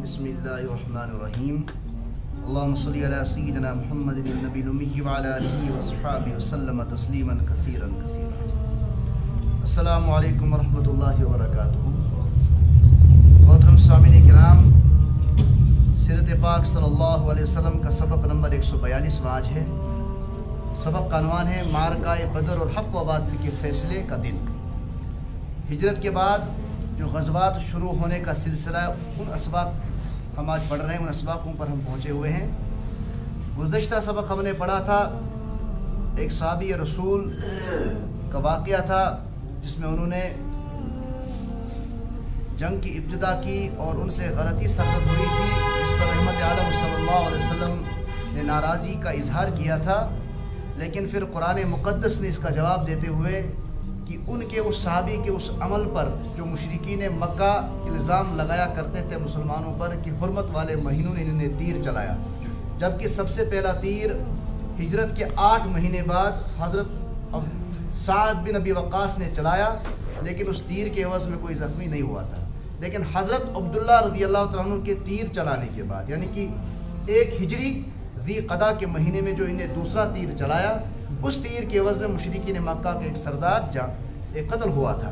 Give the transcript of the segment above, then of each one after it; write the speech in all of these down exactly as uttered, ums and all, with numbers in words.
بسم اللہ الرحمن الرحیم اللہم صلی علی سیدنا محمد النبی الأمی وعلی آلہ وصحبہ وسلم تسلیما کثیرا کثیرا۔ السلام علیکم ورحمۃ اللہ وبرکاتہ۔ محترم سامعین کرام، سیرت پاک صلی اللہ علیہ وسلم کا سبق نمبر ایک سو بیالیس آج ہے۔ سبق کا عنوان ہے معرکہ بدر اور حق و باطل کے فیصلے کا دن۔ ہجرت کے بعد جو غزوات شروع ہونے کا سلسلہ ان اسباق ہم آج پڑھ رہے ہیں، ان اسباقوں پر ہم پہنچے ہوئے ہیں۔ گزشتہ سبق ہم نے پڑھا تھا ایک صحابی رسول کا واقعہ تھا جس میں انہوں نے جنگ کی ابتدا کی اور ان سے غلطی ثابت ہوئی تھی، جس پر رحمت عالم صلی اللہ علیہ وسلم نے ناراضی کا اظہار کیا تھا، لیکن پھر قرآن مقدس نے اس کا جواب دیتے ہوئے کہ ان کے اس صحابی کے اس عمل پر جو مشرکین مکہ الزام لگایا کرتے تھے مسلمانوں پر کہ حرمت والے مہینوں نے انہوں نے تیر چلایا، جبکہ سب سے پہلا تیر ہجرت کے آٹھ مہینے بعد حضرت سعد بن ابی وقاص نے چلایا، لیکن اس تیر کے عوض میں کوئی زخمی نہیں ہوا تھا۔ لیکن حضرت عبداللہ رضی اللہ تعالیٰ عنہ کے تیر چلانے کے بعد، یعنی کہ ایک ہجری ذی قعدہ کے مہینے میں جو انہیں دوسرا تیر چلایا، اس تیر کے عوض میں مشرکین مکہ کے ایک سردار جان ایک قتل ہوا تھا۔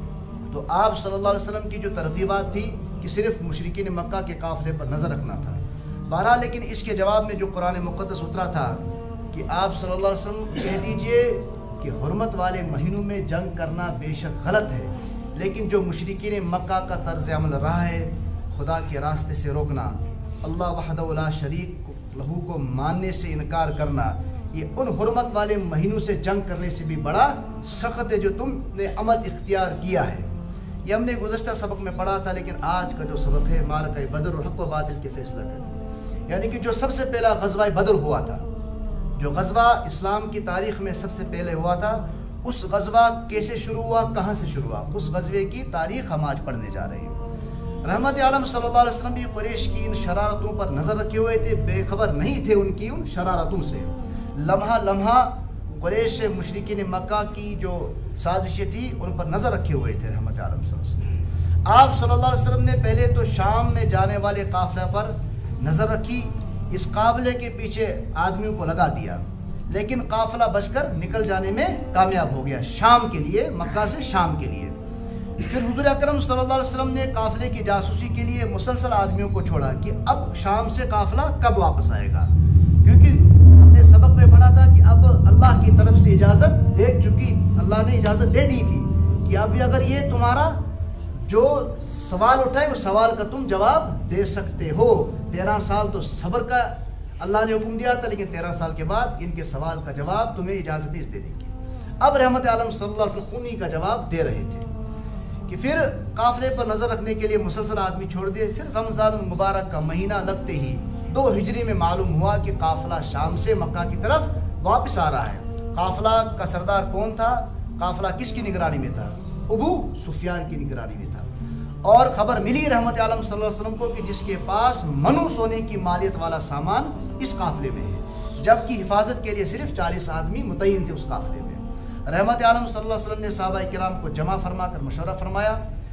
تو آپ صلی اللہ علیہ وسلم کی جو ترغیبات تھی کہ صرف مشرکین مکہ کے قافلے پر نظر رکھنا تھا۔ بہرحال لیکن اس کے جواب میں جو قرآن مقدس اترا تھا کہ آپ صلی اللہ علیہ وسلم کہہ دیجئے کہ حرمت والے مہینوں میں جنگ کرنا بے شک غلط ہے، لیکن جو مشرکین مکہ کا طرز عمل رہا ہے، خدا کے راستے سے روکنا، اللہ وحدہ لا شریک لہو کو ماننے سے انکار کرنا، یہ ان حرمت والے مہینوں سے جنگ کرنے سے بھی بڑا سخت ہے جو تم نے عمل اختیار کیا ہے۔ یہ ہم نے گزشتہ سبق میں پڑھا تھا، لیکن آج کا جو سبق ہے معرکہ بدر اور حق و باطل کے فیصلہ کا، یعنی کہ جو سب سے پہلا غزوہ بدر ہوا تھا، جو غزوہ اسلام کی تاریخ میں سب سے پہلے ہوا تھا، اس غزوہ کیسے شروع ہوا، کہاں سے شروع ہوا، اس غزوے کی تاریخ ہم آج پڑھنے جا رہے ہیں۔ رحمت عالم صلی اللہ علیہ وسلم بھی قریش کی ان شرارتوں پر نظر رکھے ہوئے تھے، بے خبر نہیں تھے ان کی ان شرارتوں سے۔ لمحہ لمحہ قریش مشرکین مکہ کی جو سازشیں تھی ان پر نظر رکھے ہوئے تھے رحمت عالم صلی اللہ علیہ وسلم۔ آپ صلی اللہ علیہ وسلم نے پہلے تو شام میں جانے والے قافلے پر نظر رکھی، اس قافلے کے پیچھے آدمیوں کو لگا دیا، لیکن قافلہ بچ کر نکل جانے میں کامیاب ہو گیا شام کے لیے، مکہ سے شام کے لیے۔ پھر حضور اکرم صلی اللہ علیہ وسلم نے قافلے کی جاسوسی کے لیے مسلسل آدمیوں کو چھوڑا کہ اب شام سے قافلہ کب واپس آئے گا، کیونکہ ہم نے سبق میں پڑھا تھا کہ اب اللہ کی طرف سے اجازت دے چکی، اللہ نے اجازت دے دی تھی کہ اب اگر یہ تمہارا جو سوال اٹھائے وہ سوال کا تم جواب دے سکتے ہو۔ تیرہ سال تو صبر کا اللہ نے حکم دیا تھا، لیکن تیرہ سال کے بعد ان کے سوال کا جواب تمہیں اجازت اس دے دیں گے۔ اب رحمت عالم صلی اللہ علیہ وسلم انہی کا جواب دے رہے تھے کہ پھر قافلے پر نظر رکھنے کے لیے مسلسل آدمی چھوڑ دیے۔ پھر رمضان المبارک کا مہینہ لگتے ہی دو ہجری میں معلوم ہوا کہ قافلہ شام سے مکہ کی طرف واپس آ رہا ہے۔ قافلہ کا سردار کون تھا، قافلہ کس کی نگرانی میں تھا؟ ابو سفیان کی نگرانی میں تھا، اور خبر ملی رحمت عالم صلی اللہ علیہ وسلم کو کہ جس کے پاس منو سونے کی مالیت والا سامان اس قافلے میں ہے، جبکہ حفاظت کے لیے صرف چالیس آدمی متعین تھے اس قافلے میں۔ رحمت عالم صلی اللہ علیہ وسلم نے صحابہ کرام کو جمع فرما کر مشورہ فرمایا،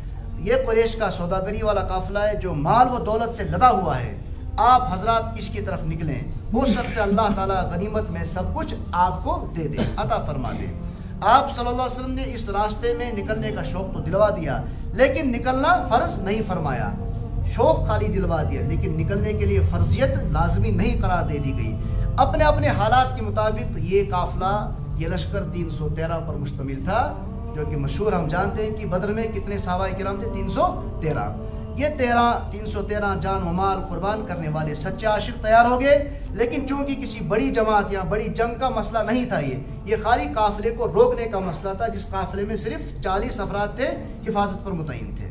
یہ قریش کا سوداگری والا قافلہ ہے جو مال و دولت سے لدا ہوا ہے، آپ حضرات اس کی طرف نکلیں، ہو سکتا ہے اللہ تعالیٰ غنیمت میں سب کچھ آپ کو دے دے، عطا فرما دے۔ آپ صلی اللہ علیہ وسلم نے اس راستے میں نکلنے کا شوق تو دلوا دیا، لیکن نکلنا فرض نہیں فرمایا۔ شوق خالی دلوا دیا، لیکن نکلنے کے لیے فرضیت لازمی نہیں قرار دے دی گئی۔ اپنے اپنے حالات کے مطابق یہ قافلہ، یہ لشکر تین سو تیرہ پر مشتمل تھا، جو کہ مشہور ہم جانتے ہیں کہ بدر میں کتنے صحابہ کرام تھے، تین سو تیرہ۔ یہ تیرہ تین سو تیرہ جان و مال قربان کرنے والے سچے عاشق تیار ہو گئے، لیکن چونکہ کسی بڑی جماعت یا بڑی جنگ کا مسئلہ نہیں تھا، یہ یہ خالی قافلے کو روکنے کا مسئلہ تھا، جس قافلے میں صرف چالیس افراد تھے حفاظت پر متعین تھے،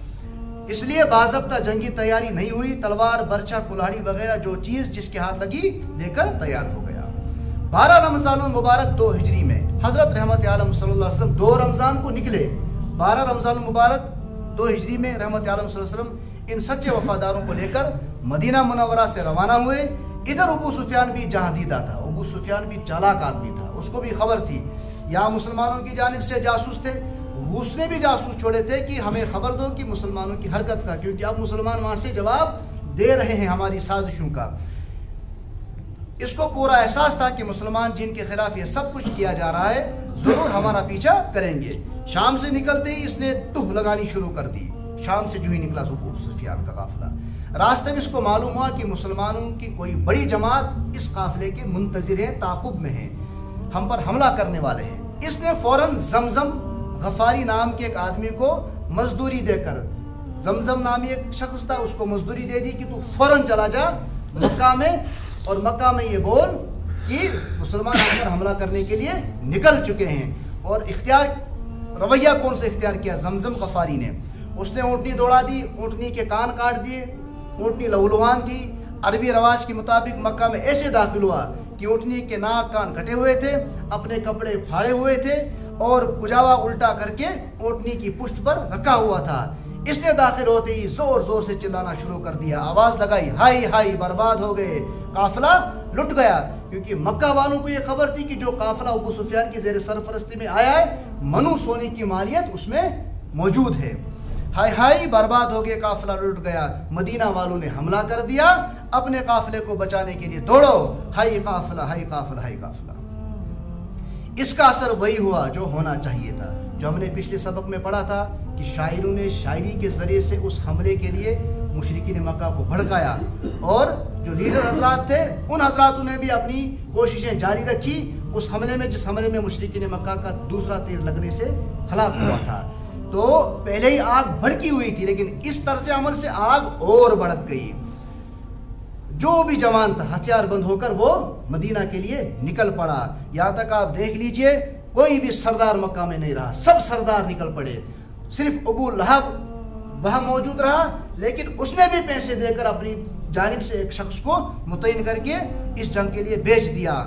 اس لیے باضابطہ جنگی تیاری نہیں ہوئی۔ تلوار، برچھا، کلاڑی وغیرہ جو چیز جس کے ہاتھ لگی لے کر تیار ہو گیا۔ بارہ رمضان المبارک دو ہجری میں حضرت رحمت عالم صلی اللہ علیہ وسلم دو رمضان کو نکلے۔ بارہ رمضان المبارک دو ہجری میں رحمت عالم صلی اللہ علیہ وسلم ان سچے وفاداروں کو لے کر مدینہ منورہ سے روانہ ہوئے۔ ادھر ابو سفیان بھی جہاں دیدہ تھا، ابو سفیان بھی چالاک آدمی تھا، اس کو بھی خبر تھی یہاں مسلمانوں کی جانب سے جاسوس تھے، اس نے بھی جاسوس چھوڑے تھے کہ ہمیں خبر دو کہ مسلمانوں کی حرکت کا، کیونکہ اب مسلمان وہاں سے جواب دے رہے ہیں ہماری سازشوں کا۔ اس کو پورا احساس تھا کہ مسلمان جن کے خلاف یہ سب کچھ کیا جا رہا ہے ضرور ہمارا پیچھا کریں گے۔ شام سے نکلتے ہی اس نے ٹوہ لگانی شروع کر دی۔ شام سے جو ہی نکلا ابو سفیان کا قافلہ، راستے میں اس کو معلوم ہوا کہ مسلمانوں کی کوئی بڑی جماعت اس قافلے کے منتظر ہیں، تعاقب میں ہیں، ہم پر حملہ کرنے والے ہیں۔ اس نے فوراً زمزم غفاری نام کے ایک آدمی کو مزدوری دے کر، زمزم نامی ایک شخص تھا، اس کو مزدوری دے دی کہ تو فوراً چلا جا مکہ میں، اور مکہ میں یہ بول کہ مسلمان ہم پر حملہ کرنے کے لیے نکل چکے ہیں۔ اور اختیار رویہ کون سے اختیار کیا؟ زمزم غفاری نے۔ اس نے اونٹنی دوڑا دی، اونٹنی کے کان کاٹ دیے، اونٹنی لہولوہان تھی، عربی رواج کے مطابق مکہ میں ایسے داخل ہوا کہ اونٹنی کے ناک کان کٹے ہوئے تھے، اپنے کپڑے پھاڑے ہوئے تھے، اور کجاوا الٹا کر کے اونٹنی کی پشت پر رکھا ہوا تھا۔ اس نے داخل ہوتے ہی زور زور سے چلانا شروع کر دیا، آواز لگائی، ہائی ہائی برباد ہو گئے، قافلہ لٹ گیا۔ کیونکہ مکہ والوں کو یہ خبر تھی کہ جو قافلہ ابو سفیان کی زیر سرپرستی میں آیا ہے، منو سونے کی مالیت اس میں موجود ہے۔ ہائی ہائی برباد ہو گئے، قافلہ لٹ گیا۔ مدینہ والوں نے حملہ کر دیا، اپنے قافلے کو بچانے کے لیے دوڑو، ہائی قافلہ ہائی قافلہ ہائی قافلہ۔ اس کا اثر وہی ہوا جو ہونا چاہیے تھا، جو ہم نے پچھلے سبق میں پڑھا تھا کہ شاعروں نے شاعری کے ذریعے سے اس حملے کے لیے مشرکین مکہ کو بھڑکایا، اور جو لیڈر حضرات تھے ان حضراتوں نے بھی اپنی کوششیں جاری رکھی اس حملے میں، جس حملے میں مشرکین مکہ کا دوسرا تیر لگنے سے ہلاک ہوا تھا۔ تو پہلے ہی آگ بھڑکی ہوئی تھی، لیکن اس طرز عمل سے آگ اور بھڑک گئی۔ جو بھی جوان تھا ہتھیار بند ہو کر وہ مدینہ کے لیے نکل پڑا۔ یہاں تک آپ دیکھ لیجئے کوئی بھی سردار مکہ میں نہیں رہا، سب سردار نکل پڑے، صرف ابو لہب وہاں موجود رہا، لیکن اس نے بھی پیسے دے کر اپنی جانب سے ایک شخص کو متعین کر کے اس جنگ کے لیے بھیج دیا۔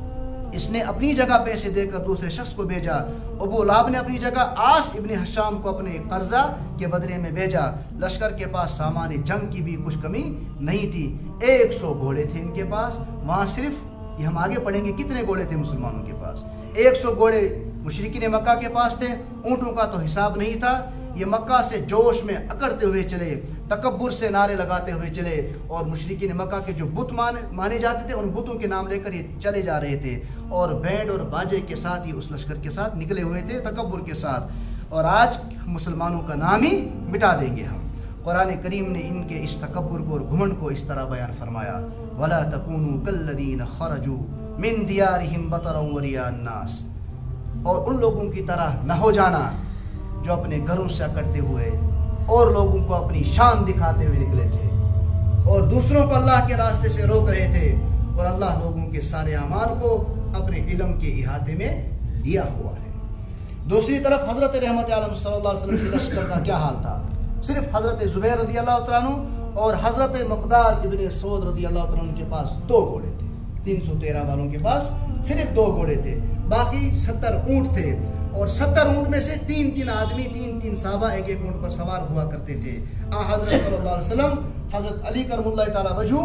اس نے اپنی جگہ پیسے دے کر دوسرے شخص کو بھیجا۔ ابو لہب نے اپنی جگہ آس ابن حشام کو اپنے قرضہ کے بدلے میں بھیجا۔ لشکر کے پاس سامان جنگ کی بھی کچھ کمی نہیں تھی، ایک سو گھوڑے تھے ان کے پاس۔ وہاں صرف یہ ہم آگے پڑھیں گے کتنے گھوڑے تھے مسلمانوں کے پاس، ایک سو گھوڑے مشرکین مکہ کے پاس تھے۔ اونٹوں کا تو حساب نہیں تھا۔ یہ مکہ سے جوش میں اکڑتے ہوئے چلے، تکبر سے نعرے لگاتے ہوئے چلے، اور مشرکین مکہ کے جو بت مانے جاتے تھے ان بتوں کے نام لے کر یہ چلے جا رہے تھے، اور بینڈ اور باجے کے ساتھ ہی اس لشکر کے ساتھ نکلے ہوئے تھے تکبر کے ساتھ۔ اور آج مسلمانوں کا نام ہی مٹا دیں گے ہم۔ قرآن کریم نے ان کے اس تکبر کو اور گھمنڈ کو اس طرح بیان فرمایا، وَلَا تَكُونُوا كَالَّذِينَ خَرَجُوا مِن دِيَارِهِمْ بَطَرًا وَرِئَاءَ النَّاسِ، اور ان لوگوں کی طرح نہ ہو جانا جو اپنے گھروں سے اکڑتے ہوئے اور لوگوں کو اپنی شان دکھاتے ہوئے نکلے تھے، اور دوسروں کو اللہ کے راستے سے روک رہے تھے، اور اللہ لوگوں کے سارے اعمال کو اپنے علم کے احاطے میں لیا ہوا ہے۔ دوسری طرف حضرت رحمت عالم صلی اللہ علیہ وسلم کے لشکر کا کیا حال تھا؟ صرف حضرت زبیر رضی اللہ تعالیٰ عنہ اور حضرت مقداد ابن سعود رضی اللہ تعالیٰ عنہ کے پاس دو گھوڑے تھے، تین سو تیرہ والوں کے پاس صرف دو گھوڑے تھے، باقی ستر اونٹ تھے، اور ستر اونٹ میں سے تین تین آدمی تین تین صحابہ ایک ایک اونٹ پر سوار ہوا کرتے تھے۔ آن حضرت صلی اللہ علیہ وسلم، حضرت علی کرم اللہ تعالیٰ وجہ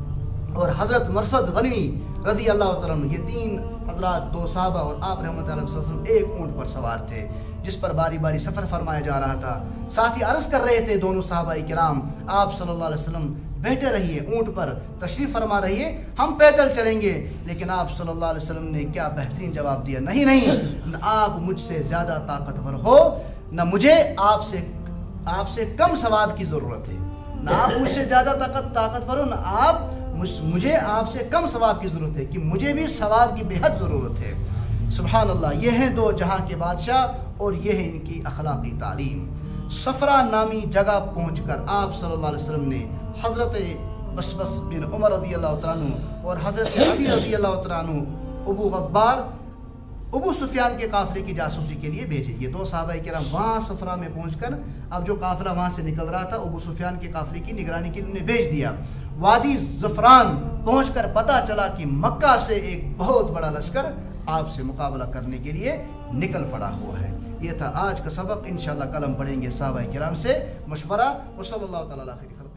اور حضرت مرثد غنوی رضی اللہ تعالیٰ عنہ، یہ تین حضرات دو صحابہ اور آپ رحمۃ اللہ علیہ وسلم ایک اونٹ پر سوار تھے جس پر باری باری سفر فرمایا جا رہا تھا۔ ساتھ ہی عرض کر رہے تھے دونوں صحابہ کرام، آپ صلی اللہ علیہ وسلم بیٹھے رہیے، اونٹ پر تشریف فرما رہیے، ہم پیدل چلیں گے۔ لیکن آپ صلی اللہ علیہ وسلم نے کیا بہترین جواب دیا، نہیں نہیں، نہ آپ مجھ سے زیادہ طاقتور ہو، نہ مجھے آپ سے آپ سے کم ثواب کی ضرورت ہے، نہ آپ مجھ سے زیادہ طاقت طاقتور ہو، نہ آپ مجھے آپ سے کم ثواب کی ضرورت ہے، کہ مجھے بھی ثواب کی بے حد ضرورت ہے۔ سبحان اللہ، یہ ہیں دو جہاں کے بادشاہ، اور یہ ہے ان کی اخلاقی تعلیم۔ صفرا نامی جگہ پہنچ کر آپ صلی اللہ علیہ وسلم نے حضرت بسبس بن عمر رضی اللہ تعالیٰ عنہ اور حضرت علی رضی اللہ تعالیٰ عنہ ابو غبار ابو سفیان کے قافلے کی جاسوسی کے لیے بھیجے۔ یہ دو صحابہ کرام وہاں صفرا میں پہنچ کر اب جو قافلہ وہاں سے نکل رہا تھا ابو سفیان کے قافلے کی نگرانی کے لیے انہیں بھیج دیا۔ وادی زفران پہنچ کر پتہ چلا کہ مکہ سے ایک بہت بڑا لشکر آپ سے مقابلہ کرنے کے لیے نکل پڑا ہوا ہے۔ یہ تھا آج کا سبق، انشاءاللہ کل ہم پڑھیں گے صحابہ کرام سے مشورہ۔ وصلی اللہ تعالیٰ علیہ وسلم۔